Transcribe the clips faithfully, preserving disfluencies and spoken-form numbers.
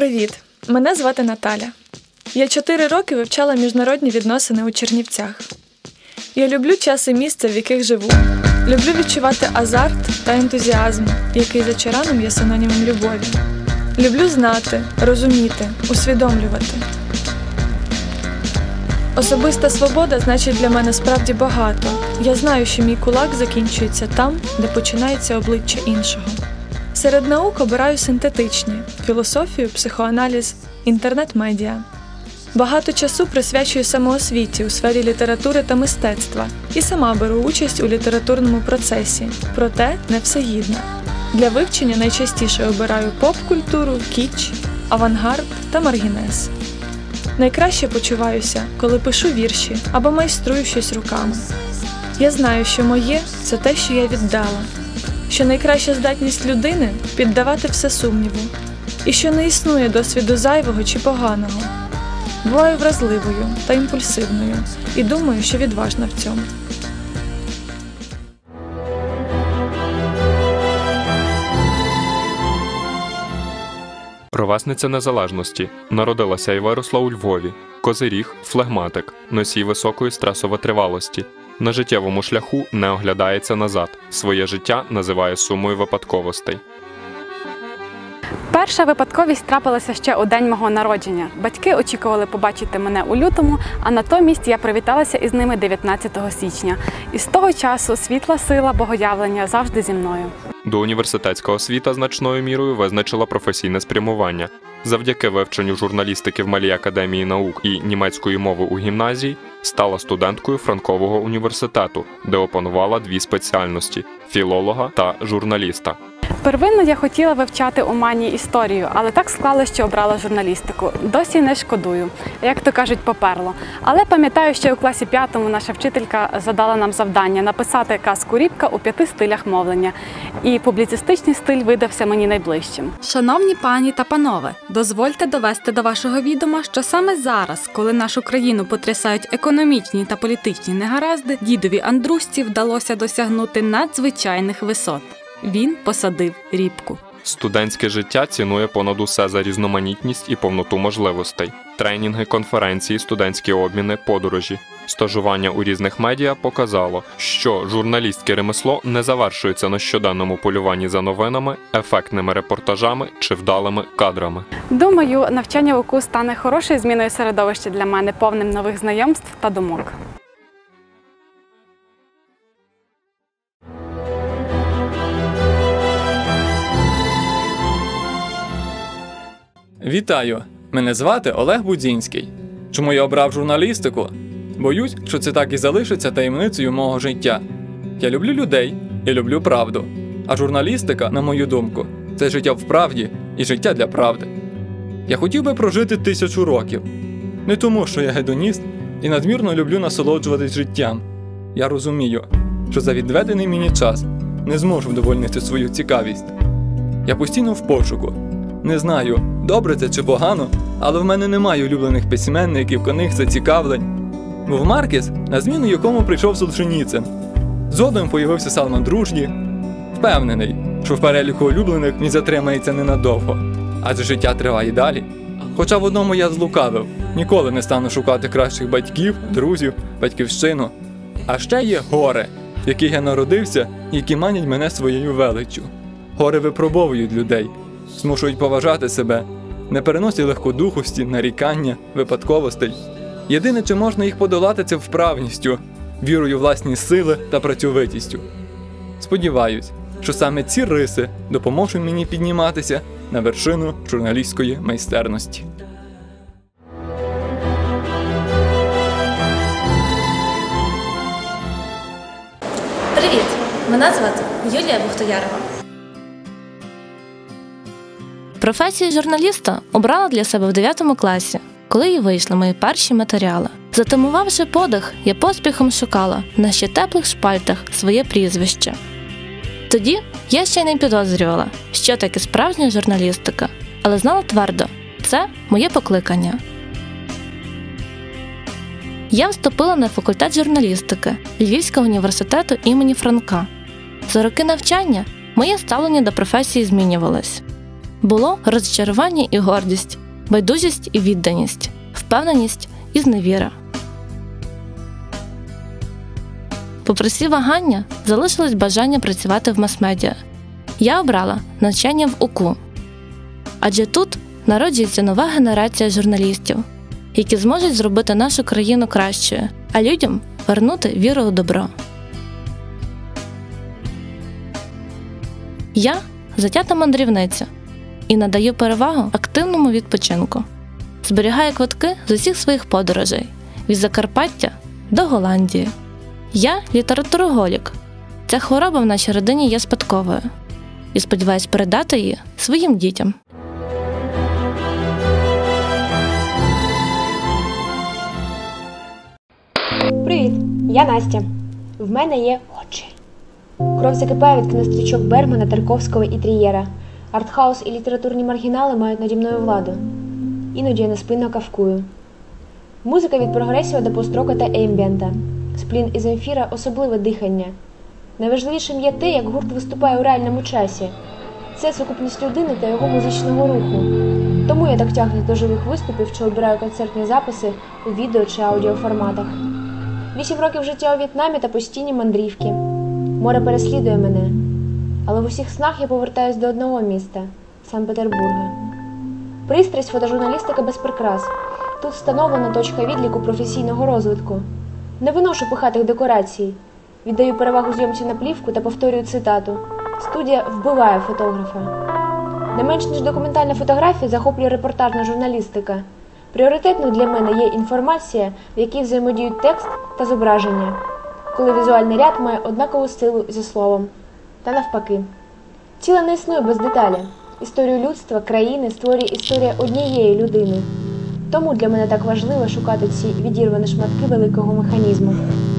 Привіт! Мене звати Наталя. Я чотири роки вивчала міжнародні відносини у Чернівцях. Я люблю час і місце, в яких живу. Люблю відчувати азарт та ентузіазм, який за Чараном є синонімом любові. Люблю знати, розуміти, усвідомлювати. Особиста свобода значить для мене справді багато. Я знаю, що мій кулак закінчується там, де починається обличчя іншого. Серед наук обираю синтетичні – філософію, психоаналіз, інтернет-медіа. Багато часу присвячую самоосвіті у сфері літератури та мистецтва і сама беру участь у літературному процесі, проте не всегідна. Для вивчення найчастіше обираю поп-культуру, кіч, авангард та маргінез. Найкраще почуваюся, коли пишу вірші або майструю щось руками. Я знаю, що моє – це те, що я віддала, що найкраща здатність людини – піддавати все сумніву, і що не існує досвіду зайвого чи поганого. Буваю вразливою та імпульсивною і думаю, що відважна в цьому. Ровесниця незалежності. Народилася і виросла у Львові. Козиріг, флегматик, носій високої стресовитривалості. На життєвому шляху не оглядається назад. Своє життя називає сумою випадковостей. Перша випадковість трапилася ще у день мого народження. Батьки очікували побачити мене у лютому, а натомість я привіталася із ними дев'ятнадцятого січня. І з того часу світла сила богоявлення завжди зі мною. До університетська освіта значною мірою визначила професійне спрямування. Завдяки вивченню журналістики в Малій академії наук і німецької мови у гімназії стала студенткою Франкового університету, де опанувала дві спеціальності – філолога та журналіста. Первинно я хотіла вивчати у Мані історію, але так склалося, що обрала журналістику. Досі не шкодую, як то кажуть, поперло. Але пам'ятаю, що у класі п'ятому наша вчителька задала нам завдання написати казку «Рібка» у п'яти стилях мовлення. І публіцистичний стиль видався мені найближчим. Шановні пані та панове, дозвольте довести до вашого відома, що саме зараз, коли нашу країну потрясають економічні та політичні негаразди, дідові Андрусці вдалося досягнути надзвичайних висот. Він посадив рібку. Студентське життя цінує понад усе за різноманітність і повноту можливостей. Тренінги, конференції, студентські обміни, подорожі. Стажування у різних медіа показало, що журналістське ремесло не завершується на щоденному полюванні за новинами, ефектними репортажами чи вдалими кадрами. Думаю, навчання в УКУ стане хорошою зміною середовища для мене, повним нових знайомств та думок. Вітаю! Мене звати Олег Будзінський. Чому я обрав журналістику? Боюсь, що це так і залишиться таємницею мого життя. Я люблю людей і люблю правду. А журналістика, на мою думку, це життя в правді і життя для правди. Я хотів би прожити тисячу років. Не тому, що я гедоніст і надмірно люблю насолоджуватись життям. Я розумію, що за відведений мені час не зможу вдовольнити свою цікавість. Я постійно в пошуку. Не знаю, добре це чи погано, але в мене немає улюблених письменників, книг, зацікавлень. Був Маркес, на зміну якому прийшов Солженіцин. Згодом появився Салман Дружді. Впевнений, що в переліку улюблених він затримається ненадовго. Адже життя триває далі. Хоча в одному я злукавив. Ніколи не стану шукати кращих батьків, друзів, батьківщину. А ще є гори, в яких я народився і які манять мене своєю величчю. Гори випробовують людей. Змушують поважати себе, не переносять легкодухості, нарікання, випадковостей. Єдине, чи можна їх подолати, це вправністю, вірою у власні сили та працьовитістю. Сподіваюсь, що саме ці риси допоможуть мені підніматися на вершину журналістської майстерності. Привіт! Мене звати Юлія Бухтоярова. Професію журналіста обрала для себе в дев'ятому класі, коли й вийшли мої перші матеріали. Затамувавши подих, я поспіхом шукала на ще теплих шпальтах своє прізвище. Тоді я ще й не підозрювала, що таке справжня журналістика, але знала твердо – це моє покликання. Я вступила на факультет журналістики Львівського університету імені Франка. За роки навчання моє ставлення до професії змінювалось. Було розчарування і гордість, байдужість і відданість, впевненість і зневіра. Попри всі вагання, залишилось бажання працювати в мас-медіа. Я обрала навчання в УКУ. Адже тут народжується нова генерація журналістів, які зможуть зробити нашу країну кращою, а людям вернути віру у добро. Я – затята мандрівниця і надаю перевагу активному відпочинку. Зберігаю квитки з усіх своїх подорожей – від Закарпаття до Голландії. Я – літературоголік. Ця хвороба в нашій родині є спадковою. І сподіваюсь передати її своїм дітям. Привіт, я Настя. В мене є очі. Кров закипає від кінострічок Бергмана, Тарковського і Трієра. Артхаус і літературні маргінали мають наді мною владу. Іноді я неспинно кавкую. Музика від прогресіва до построка та ембієнта. Сплін і Земфіра – особливе дихання. Найважливішим є те, як гурт виступає у реальному часі. Це сукупність людини та його музичного руху. Тому я так тягну до живих виступів, чи обираю концертні записи у відео чи аудіоформатах. Вісім років життя у В'єтнамі та постійні мандрівки. Море переслідує мене. Але в усіх снах я повертаюсь до одного міста – Санкт-Петербурга. Пристрасть фотожурналістика без прикрас. Тут встановлена точка відліку професійного розвитку. Не виношу пихатих декорацій. Віддаю перевагу зйомці на плівку та повторюю цитату. Студія вбиває фотографа. Не менш ніж документальна фотографія захоплює репортажна журналістика. Пріоритетною для мене є інформація, в якій взаємодіють текст та зображення, коли візуальний ряд має однакову силу зі словом. Та навпаки. Тіло не існує без деталі. Історію людства, країни створює історія однієї людини. Тому для мене так важливо шукати ці відірвані шматки великого механізму.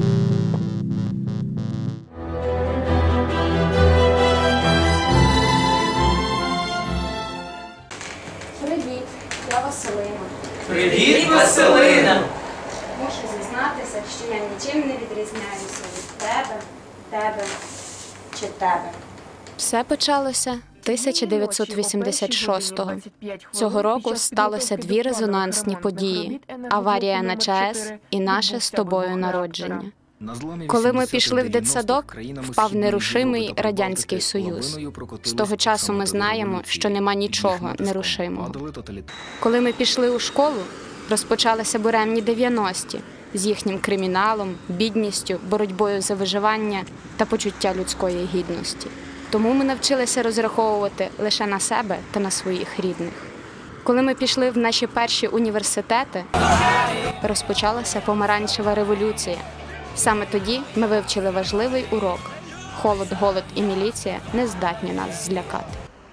Привіт, я Василина. Привіт, Василина! Мушу зізнатися, що я нічим не відрізняюся від тебе, тебе чи тебе. Все почалося тисяча дев'ятсот вісімдесят шостого. Цього року сталося дві резонансні події – аварія на ЧАЕС і наше з тобою народження. Коли ми пішли в дитсадок, впав нерушимий Радянський Союз. З того часу ми знаємо, що нема нічого нерушимого. Коли ми пішли у школу, розпочалися буремні дев'яності з їхнім криміналом, бідністю, боротьбою за виживання та почуття людської гідності. Тому ми навчилися розраховувати лише на себе та на своїх рідних. Коли ми пішли в наші перші університети, розпочалася помаранчева революція. Саме тоді ми вивчили важливий урок – холод, голод і міліція не здатні нас злякати.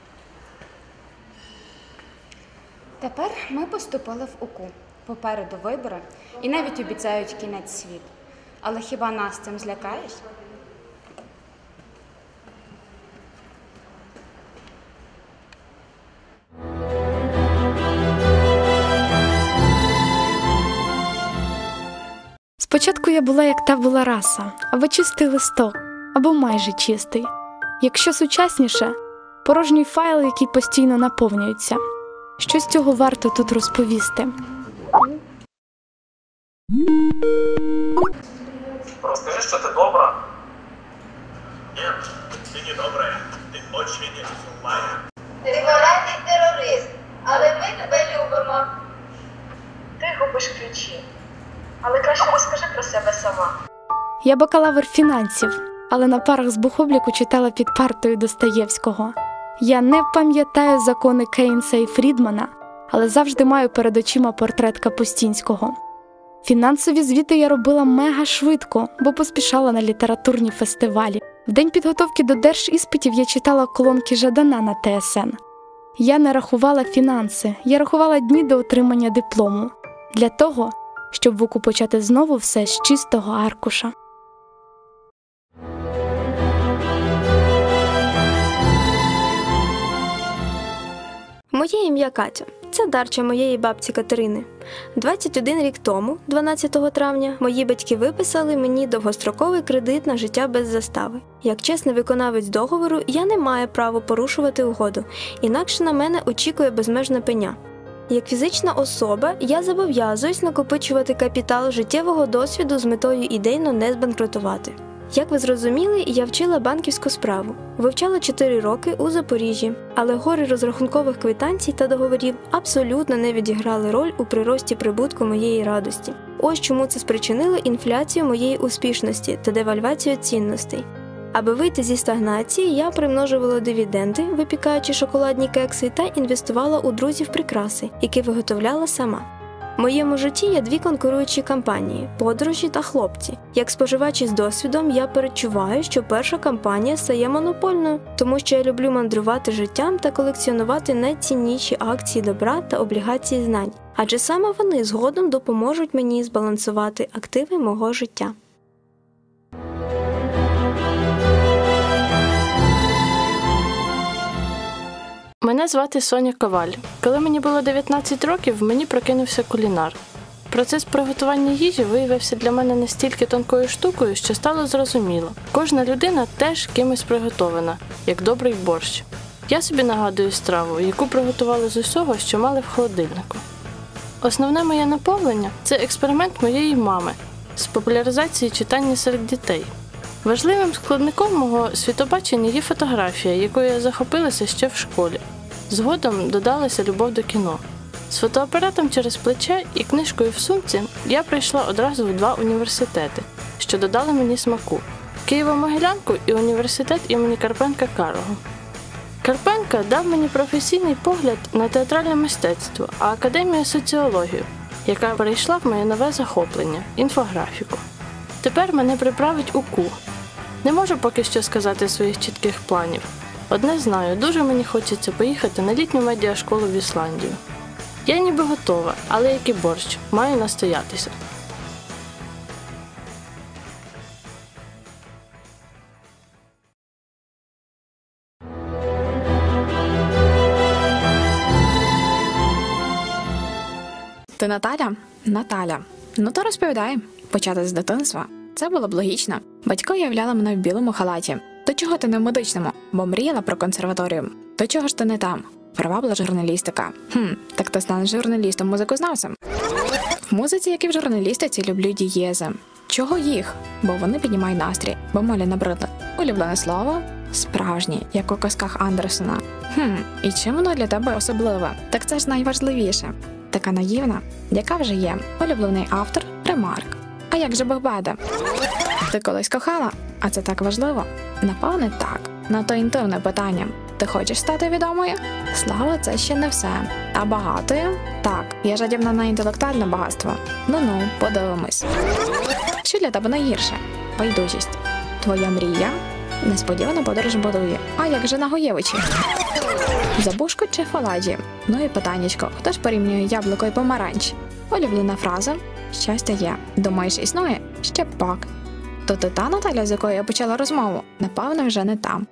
Тепер ми поступили в УКУ. Попереду вибори і навіть обіцяють кінець світу. Але хіба нас цим злякаєш? Спочатку я була, як та була раса, або чистий листок, або майже чистий. Якщо сучасніше – порожній файл, який постійно наповнюється. Що з цього варто тут розповісти? Розкажи, що ти добра. Ні, ти не добра, ти дуже злая. Ти виявляєш терорист, але ми тебе любимо. Ти губиш ключі. Але краще розкажи про себе сама. Я бакалавр фінансів, але на парах з бухобліку читала під партою Достоєвського. Я не пам'ятаю закони Кейнса і Фрідмана, але завжди маю перед очима портрет Капустінського. Фінансові звіти я робила мега швидко, бо поспішала на літературні фестивалі. В день підготовки до держіспитів я читала колонки Жадана на Те Ес Ен. Я не рахувала фінанси, я рахувала дні до отримання диплому. Для того, щоб в УКУ почати знову все з чистого аркуша. Моє ім'я Катя. Це дарча моєї бабці Катерини. двадцять один рік тому, дванадцятого травня, мої батьки виписали мені довгостроковий кредит на життя без застави. Як чесний виконавець договору, я не маю права порушувати угоду, інакше на мене очікує безмежна пеня. Як фізична особа, я зобов'язуюсь накопичувати капітал життєвого досвіду з метою ідейно не збанкрутувати. Як ви зрозуміли, я вчила банківську справу. Вивчала чотири роки у Запоріжжі, але гори розрахункових квитанцій та договорів абсолютно не відіграли роль у прирості прибутку моєї радості. Ось чому це спричинило інфляцію моєї успішності та девальвацію цінностей. Аби вийти зі стагнації, я примножувала дивіденди, випікаючи шоколадні кекси, та інвестувала у друзів прикраси, які виготовляла сама. В моєму житті є дві конкуруючі кампанії – подорожі та хлопці. Як споживач із досвідом, я передчуваю, що перша кампанія стає монопольною, тому що я люблю мандрувати життям та колекціонувати найцінніші акції добра та облігації знань, адже саме вони згодом допоможуть мені збалансувати активи мого життя. Мене звати Соня Коваль. Коли мені було дев'ятнадцять років, мені прокинувся кулінар. Процес приготування їжі виявився для мене настільки тонкою штукою, що стало зрозуміло. Кожна людина теж кимось приготована, як добрий борщ. Я собі нагадую страву, яку приготували з усього, що мали в холодильнику. Основне моє наповнення – це експеримент моєї мами з популяризації читання серед дітей. Важливим складником мого світобачення є фотографія, якою я захопилася ще в школі. Згодом додалася любов до кіно. З фотоапаратом через плече і книжкою в сумці я прийшла одразу в два університети, що додали мені смаку – Києво-Могилянку і університет імені Карпенка-Карого. Карпенка дав мені професійний погляд на театральне мистецтво, а академія – соціологію, яка перейшла в моє нове захоплення – інфографіку. Тепер мене приправить УКУ. Не можу поки що сказати своїх чітких планів. Одне знаю, дуже мені хочеться поїхати на літню медіашколу в Ісландію. Я ніби готова, але як і борщ, маю настоятися. Ти Наталя? Наталя. Ну то розповідай. Почати з дитинства. Це було б логічно. Батько уявляла мене в білому халаті. До чого ти не в медичному? Бо мріяла про консерваторію. До чого ж ти не там? Привабила журналістика. Хм, так ти станеш журналістом, музикознавцем. В музиці, як і в журналістиці, люблю дієзи. Чого їх? Бо вони піднімають настрій, бо молі набридли. Улюблене слово? Справжнє, як у казках Андерсона. Хм, і чим воно для тебе особливе? Так це ж найважливіше. Така наївна, яка вже є. Улюблений автор – Ремарк. А як же Богбеда? Ти колись кохала? А це так важливо? Напевне, так. На то інтимне питання. Ти хочеш стати відомою? Слава – це ще не все. А багатою? Так, я жадібна на інтелектуальне багатство. Ну-ну, подивимось. Що для тебе найгірше? Байдужість. Твоя мрія? Несподівано подорож будує. А як же Нагоєвичі? Забушко чи Фаладі? Ну і питаннячко, хто ж порівнює яблуко і помаранч? Улюблена фраза «Щастя є». Думаєш, існує? Ще пак. То ти та Наталя, з якою я почала розмову? Напевно, вже не там.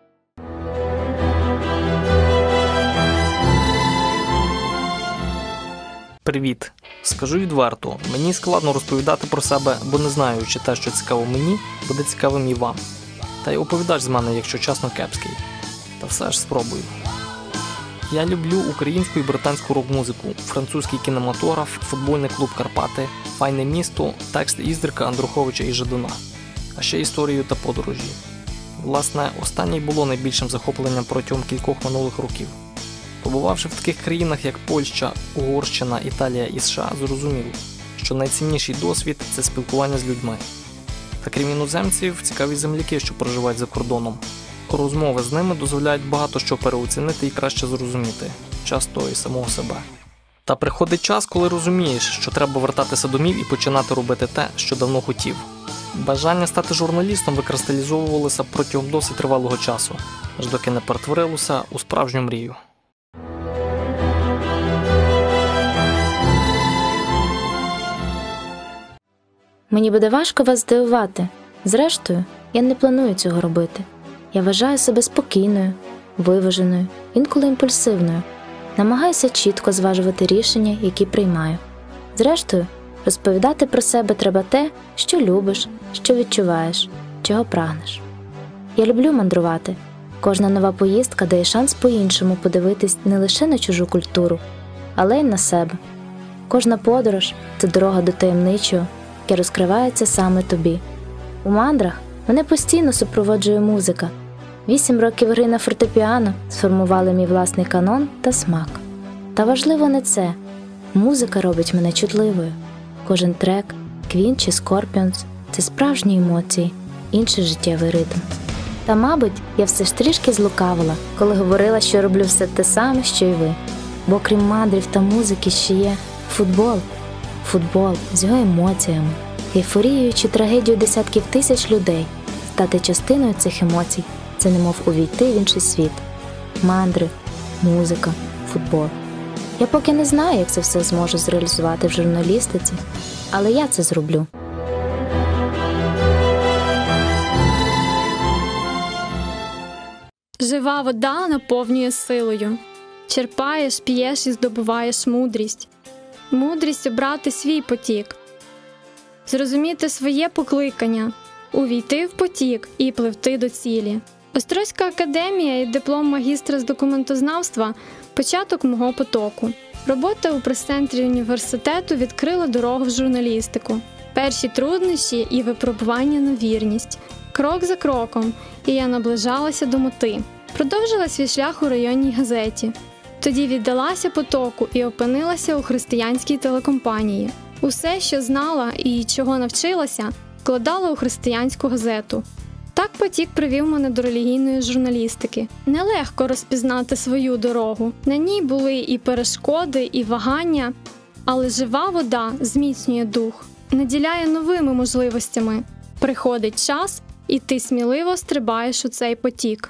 Привіт. Скажу відверто, мені складно розповідати про себе, бо не знаю, чи те, що цікаво мені, буде цікавим і вам. Та й оповідач з мене, якщо чесно, кепський. Та все ж спробую. Я люблю українську і британську рок-музику, французький кінематограф, футбольний клуб «Карпати», файне місто, текст Іздрика, Андруховича і Жадуна, а ще історію та подорожі. Власне, останнє й було найбільшим захопленням протягом кількох минулих років. Побувавши в таких країнах, як Польща, Угорщина, Італія і США, зрозумів, що найцінніший досвід – це спілкування з людьми. Та крім іноземців, цікаві земляки, що проживають за кордоном. Розмови з ними дозволяють багато що переоцінити і краще зрозуміти, часто і самого себе. Та приходить час, коли розумієш, що треба вертатися домів і починати робити те, що давно хотів. Бажання стати журналістом викристалізовувалося протягом досить тривалого часу, аж доки не перетворилося у справжню мрію. Мені буде важко вас здивувати. Зрештою, я не планую цього робити. Я вважаю себе спокійною, виваженою, інколи імпульсивною. Намагаюся чітко зважувати рішення, які приймаю. Зрештою, розповідати про себе треба те, що любиш, що відчуваєш, чого прагнеш. Я люблю мандрувати. Кожна нова поїздка дає шанс по-іншому подивитись не лише на чужу культуру, але й на себе. Кожна подорож – це дорога до таємничого, яке розкривається саме тобі. У мандрах мене постійно супроводжує музика. Вісім років гри на фортепіано сформували мій власний канон та смак. Та важливо не це. Музика робить мене чутливою. Кожен трек, Queen чи Scorpions – це справжні емоції, інший життєвий ритм. Та, мабуть, я все ж трішки злукавила, коли говорила, що роблю все те саме, що й ви. Бо крім мандрів та музики ще є футбол. Футбол з його емоціями, ейфорією чи трагедією десятків тисяч людей. Стати частиною цих емоцій – це немов увійти в інший світ. Мандри, музика, футбол. Я поки не знаю, як це все зможу зреалізувати в журналістиці, але я це зроблю. Жива вода наповнює силою. Черпаєш, п'єш і здобуваєш мудрість. Мудрість обрати свій потік. Зрозуміти своє покликання. Увійти в потік і пливти до цілі. Острозька академія і диплом магістра з документознавства – початок мого потоку. Робота у прес-центрі університету відкрила дорогу в журналістику. Перші труднощі і випробування на вірність. Крок за кроком, і я наближалася до мети. Продовжила свій шлях у районній газеті. Тоді віддалася потоку і опинилася у християнській телекомпанії. Усе, що знала і чого навчилася, вкладала у християнську газету. Так потік привів мене до релігійної журналістики. Нелегко розпізнати свою дорогу. На ній були і перешкоди, і вагання, але жива вода зміцнює дух, наділяє новими можливостями. Приходить час, і ти сміливо стрибаєш у цей потік.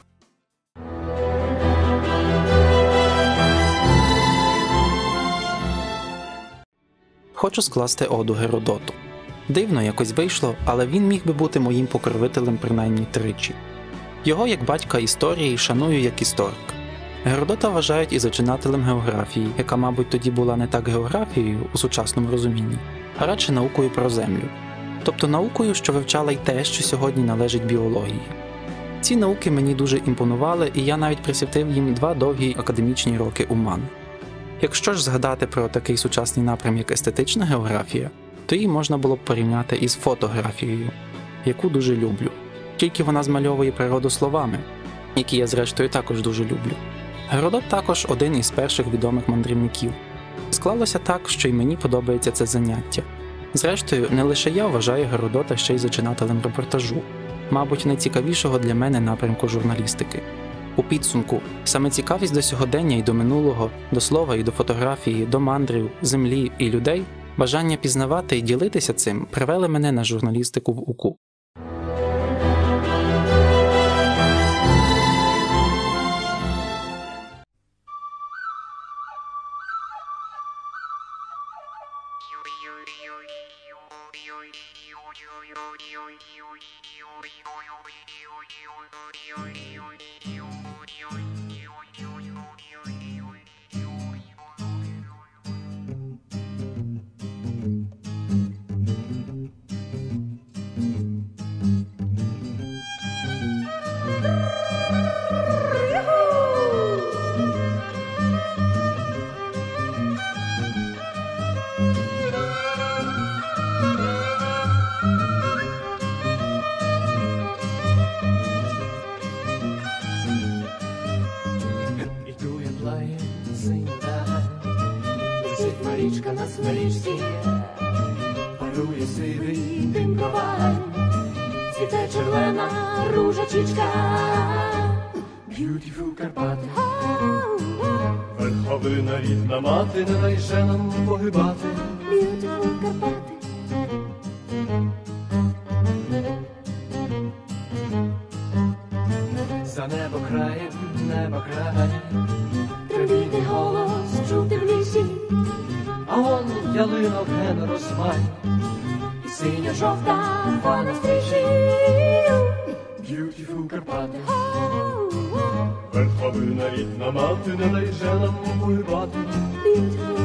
Хочу скласти оду Геродоту. Дивно якось вийшло, але він міг би бути моїм покровителем принаймні тричі. Його, як батька історії, шаную як історик. Геродота вважають і зачинателем географії, яка, мабуть, тоді була не так географією у сучасному розумінні, а радше наукою про землю. Тобто наукою, що вивчала й те, що сьогодні належить біології. Ці науки мені дуже імпонували, і я навіть присвятив їм два довгі академічні роки УМАН. Якщо ж згадати про такий сучасний напрям, як естетична географія, то її можна було б порівняти із фотографією, яку дуже люблю. Тільки вона змальовує природу словами, які я зрештою також дуже люблю. Геродот також один із перших відомих мандрівників. Склалося так, що й мені подобається це заняття. Зрештою, не лише я вважаю Геродота ще й зачинателем репортажу, мабуть, найцікавішого для мене напрямку журналістики. У підсумку, саме цікавість до сьогодення і до минулого, до слова і до фотографії, до мандрів, землі і людей, бажання пізнавати і ділитися цим привели мене на журналістику в УКУ. Річка на смирічці, парує сивий дим коваль, цвіте червона ружачечка. Beautiful Карпати, верховина рідна мати, не дайже нам погибати. Beautiful Карпати. За небо краєм, небо край, тривійний голос чути в лісі. А он ялинок ген розмай, і синя-жовта фана стрічі. Beautiful Карпати. Верховина рідна мати, не дай же нам воювати.